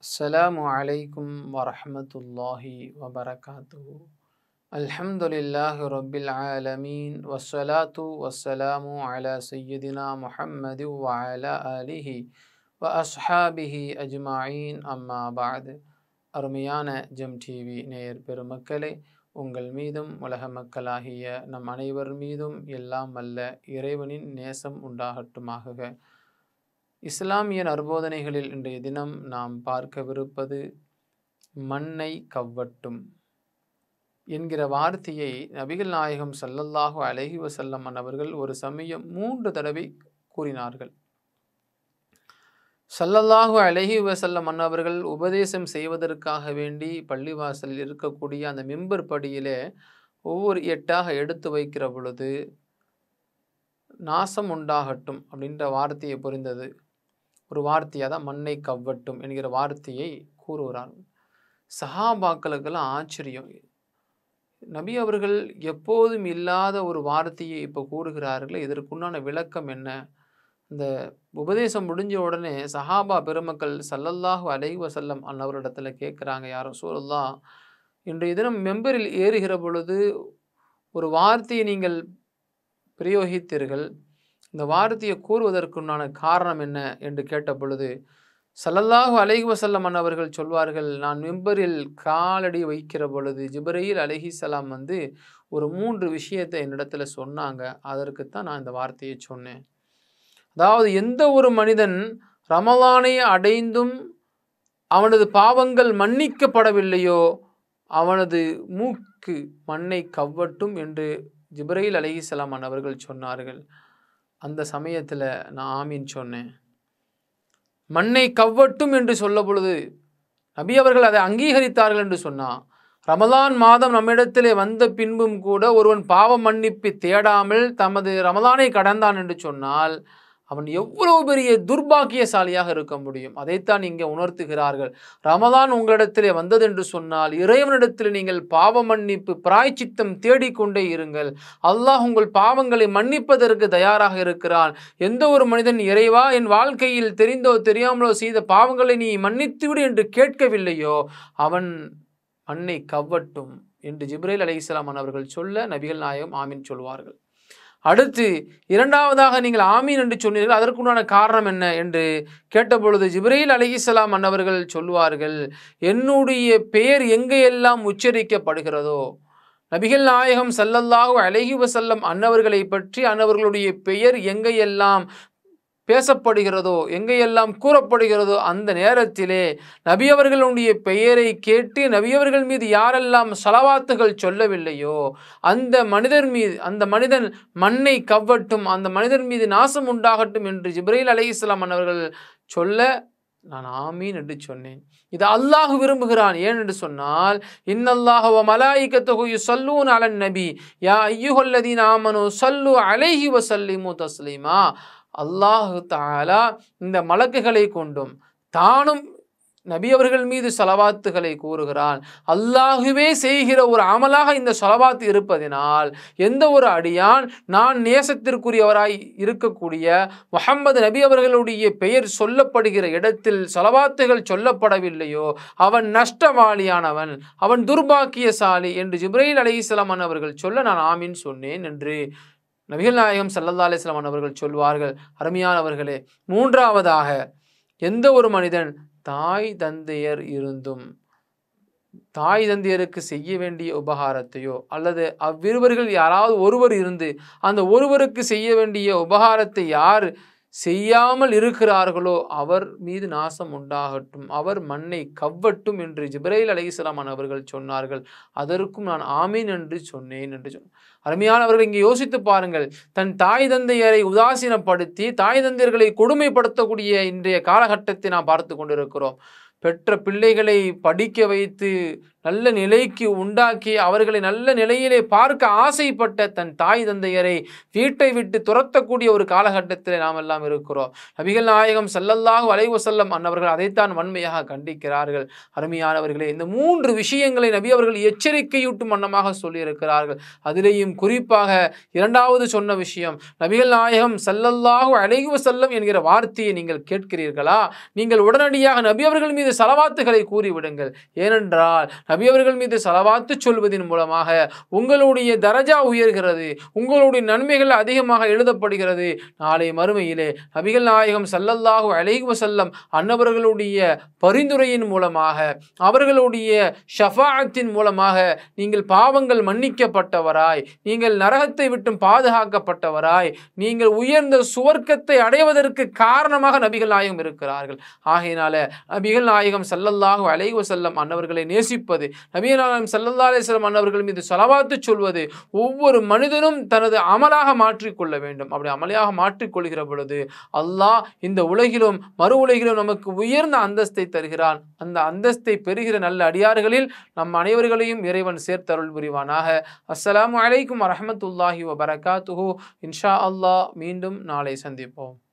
Assalamu alaikum wa rahmatullahi wa barakatuhu. Alhamdulillahi rabbil alameen. Wassalatu wassalamu ala sayyidina Muhammad wa ala alihi wa ashabihi ajma'in amma ba'd. அருமையான GeM TV நேயர் பெருமக்களே, உங்கள் மீதும் உலக மக்களாகிய நம் அனைவர் மீதும் எல்லாம் வல்ல இறைவனின் நேசம் உண்டாகட்டுமாக. இஸ்லாமிய நற்போதனைகளில் இன்றைய தினம் நாம் பார்க்கவிருப்பது மண்ணை கவ்வட்டும் என்கிற வார்த்தையை நபிகள் நாயகம் ஸல்லல்லாஹு அலைஹி வஸல்லம் அவர்கள் ஒரு சமயம் 3 தடவை கூறினார்கள். ஸல்லல்லாஹு அலைஹி வஸல்லம் அவர்கள் உபதேசம் செய்வதற்காக வேண்டி பள்ளிவாசலில் இருக்கக்கூடிய அந்த மிம்பர் படியிலே ஒவ்வொரு எட்டாக எடுத்து வைக்கிற பொழுது நாசம் உண்டாகட்டும் அப்படின்ற வார்த்தையை புரிந்தது. ஒரு வார்த்தையாக தான் மண்ணை கவ்வட்டும் என்கிற வார்த்தையை கூறுகிறார்கள். சஹாபாக்களுக்கெல்லாம் ஆச்சரியம். நபி அவர்கள் எப்போதும் இல்லாத ஒரு வார்த்தையை இப்போ கூறுகிறார்கள், இதற்குண்டான விளக்கம் என்ன? இந்த உபதேசம் முடிஞ்ச உடனே சஹாபா பெருமக்கள் ஸல்லல்லாஹு அலைஹி வஸல்லம் அன்னவரிடத்தில் கேட்குறாங்க, யா ரசூலல்லாஹ், இன்றைய தினம் மெம்பரில் ஏறுகிற பொழுது ஒரு வார்த்தையை நீங்கள் பிரயோகித்தீர்கள், இந்த வார்த்தையை கூறுவதற்குண்டான காரணம் என்ன என்று கேட்ட பொழுது ஸல்லல்லாஹு அலைஹி வஸல்லம் அவர்கள் சொல்வார்கள், நான் மிம்பரில் காலடி வைக்கிற பொழுது ஜிப்ரீல் அலைஹிஸ்ஸலாம் வந்து ஒரு 3 விஷயத்தை என்னிடத்துல சொன்னாங்க, அதற்குத்தான் நான் இந்த வார்த்தையை சொன்னேன். அதாவது எந்த ஒரு மனிதன் ரமலானை அடைந்தும் அவனது பாவங்கள் மன்னிக்கப்படவில்லையோ அவனது மூக்கு மண்ணை கவ்வட்டும் என்று ஜிப்ரீல் அலைஹிஸ்ஸலாம் அவர்கள் சொன்னார்கள். அந்த சமயத்தில் நான் ஆமீன் சொன்னேன். மண்ணை கவ்வட்டும் என்று சொல்ல பொழுது நபி அவர்கள் அதை அங்கீகரித்தார்கள் என்று சொன்னார். ரமலான் மாதம் நம்மிடத்திலே வந்த பின்பும் கூட ஒருவன் பாவ மன்னிப்பு தேடாமல் தமது ரமலானை கடந்தான் என்று சொன்னால் அவன் எவ்வளவு பெரிய துர்பாக்கியசாலியாக இருக்க முடியும். அதைத்தான் இங்கே உணர்த்துகிறார்கள். ரமலான் உங்களிடத்திலே வந்தது என்று சொன்னால் இறைவனிடத்தில் நீங்கள் பாவ மன்னிப்பு பிராய்ச்சித்தம் தேடிக்கொண்டே இருங்கள். அல்லாஹ் உங்கள் பாவங்களை மன்னிப்பதற்கு தயாராக இருக்கிறான். எந்த ஒரு மனிதன் இறைவா என் வாழ்க்கையில் தெரிந்தோ தெரியாமலோ செய்த பாவங்களை நீ மன்னித்துவிடு என்று கேட்கவில்லையோ அவன் மண்ணை கவ்வட்டும் என்று ஜிப்ரீல் அலைஹிஸ்ஸலாம் அவர்கள் சொல்ல நபிகள் நாயகம் ஆமீன் சொல்வார்கள். அடுத்து இரண்டாவதாக நீங்கள் ஆமீன் என்று சொன்னீர்கள், அதற்குண்டான காரணம் என்ன என்று கேட்டபொழுது ஜிப்ரீல் அலைஹிஸ்ஸலாம் அவர்கள் சொல்வார்கள், என்னுடைய பெயர் எங்கெல்லாம் உச்சரிக்கப்படுகிறதோ நபிகள் நாயகம் ஸல்லல்லாஹு அலைஹி வஸல்லம் அன்னவர்களை பற்றி அன்னவர்களுடைய பெயர் எங்கெல்லாம் பேசப்படுகிறதோ எங்கெல்லாம் கூறப்படுகிறதோ அந்த நேரத்திலே நபியவர்களுடைய பெயரை கேட்டு நபியவர்கள் மீது யாரெல்லாம் ஸலவாத்துகள் சொல்லவில்லையோ அந்த மனிதன் மண்ணை கவ்வட்டும், அந்த மனிதர் மீது நாசம் உண்டாகட்டும் என்று ஜிப்ரீல் அலைஹிஸ்ஸலாம் அவர்கள் சொல்ல நான் ஆமீன் என்று சொன்னேன். இது அல்லாஹ் விரும்புகிறான். ஏன் என்று சொன்னால் இன்னல்லாஹ வ மலாயிகத்துஹு யுஸல்லூன அலன் நபி யா அய்யுஹல்லதீன ஆமனூ ஸல்லு அலைஹி வ ஸல்லிமு தஸ்லீமா. அல்லாஹு தஆலா இந்த மலக்குகளை கொண்டும் தானும் நபி அவர்கள் மீது ஸலவாத்துகளை கூறுகிறான். அல்லாஹுவே செய்கிற ஒரு அமலாக இந்த ஸலவாத் இருப்பதினால் எந்த ஒரு அடியான் நான் நேசத்திற்குரியவராய் இருக்கக்கூடிய முஹம்மது நபி அவர்களுடைய பெயர் சொல்லப்படுகிற இடத்தில் ஸலவாத்துகள் சொல்லப்படவில்லையோ அவன் நஷ்டவாளியானவன், அவன் துர்பாக்கியசாலி என்று ஜிப்ரீல் அலைஹிஸ்ஸலாம் அவர்கள் சொல்ல நான் ஆமீன் சொன்னேன் என்று நபிகள் நாயகம் ஸல்லல்லாஹு அலைஹி வஸல்லம் அவர்கள் சொல்வார்கள். அருமையானவர்களே, மூன்றாவதாக எந்த ஒரு மனிதன் தாய் தந்தையர் இருந்தும் தாய் தந்தையருக்கு செய்ய வேண்டிய உபகாரத்தையோ அல்லது அவ்விருவர்கள் யாராவது ஒருவர் இருந்து அந்த ஒருவருக்கு செய்ய வேண்டிய உபகாரத்தை யார் செய்யாமல் இருக்கிறார்களோ அவர் மீது நாசம் உண்டாகட்டும், அவர் மண்ணை கவ்வட்டும் என்று ஜிப்ரீல் அலைஹிஸ்ஸலாம் அவர்கள் சொன்னார்கள். அதற்கும் நான் ஆமீன் என்று சொன்னேன் என்று சொன்னார். அருமையானவர்கள், இங்கே யோசித்து பாருங்கள். தன் தாய் தந்தையரை உதாசீனப்படுத்தி தாய் தந்தையர்களை கொடுமைப்படுத்தக்கூடிய இன்றைய காலகட்டத்தை நாம் பார்த்து கொண்டிருக்கிறோம். பெற்ற பிள்ளைகளை படிக்க வைத்து நல்ல நிலைக்கு உண்டாக்கி அவர்களை நல்ல நிலையிலே பார்க்க ஆசைப்பட்ட தன் தாய் தந்தையரை வீட்டை விட்டு துரத்தக்கூடிய ஒரு காலகட்டத்தில் நாம் எல்லாம் இருக்கிறோம். நபிகள் நாயகம் ஸல்லல்லாஹு அலைஹி வஸல்லம் அன்னவர்கள் அதைத்தான் வன்மையாக கண்டிக்கிறார்கள். அருமையானவர்களே, இந்த 3 விஷயங்களை நபி அவர்கள் எச்சரிக்கையூட்டும் வண்ணமாக சொல்லியிருக்கிறார்கள். அதிலேயும் குறிப்பாக இரண்டாவது சொன்ன விஷயம், நபிகள் நாயகம் ஸல்லல்லாஹு அலைஹி வஸல்லம் என்கிற வார்த்தையை நீங்கள் கேட்கிறீர்களா, நீங்கள் உடனடியாக நபி அவர்கள் மீது ஸலவாத்துகளை கூறிவிடுங்கள். ஏனென்றால் நபி அவர்கள் மீது ஸலவாத்து சொல்வதன் மூலமாக உங்களுடைய தரஜா உயர்கிறது, உங்களுடைய நன்மைகள் அதிகமாக எழுதப்படுகிறது. நாளை மறுமையிலே நபிகள் நாயகம் ஸல்லல்லாஹு அலைஹி வஸல்லம் அன்னவர்களுடைய பரிந்துரையின் மூலமாக, அவர்களுடைய ஷஃபாஅத்தின் மூலமாக நீங்கள் பாவங்கள் மன்னிக்கப்பட்டவராய், நீங்கள் நரகத்தை விட்டு பாதுகாக்கப்பட்டவராய், நீங்கள் உயர்ந்த சுவர்க்கத்தை அடைவதற்கு காரணமாக நபிகள் நாயகம் இருக்கிறார்கள். ஆகையினால நபிகள் நாயகம் ஸல்லல்லாஹு அலைஹி வஸல்லம் அன்னவர்களை நேசிப்பது, நபிகள் நாயகம் ஸல்லல்லாஹு அலைஹி வஸல்லம் அன்னவர்கள் மீது ஸலவாத்து சொல்வது ஒவ்வொரு மனிதனும் தனது அமலாக மாற்றிக்கொள்ள வேண்டும். அப்படி அமலாக மாற்றிக்கொள்கிற பொழுது அல்லாஹ் இந்த உலகிலும் மறு உலகிலும் நமக்கு உயர்ந்த அந்தஸ்தை தருகிறான். அந்த அந்தஸ்தை பெறுகிற நல்ல அடியார்களில் நம் அனைவர்களையும் இறைவன் சேர்த்தருள் புரிவானாக. அஸ்ஸலாமு அலைக்கும் வரஹ்மத்துல்லாஹி வபரகாத்துஹு. இன்ஷா அல்லாஹ் மீண்டும் நாளை சந்திப்போம்.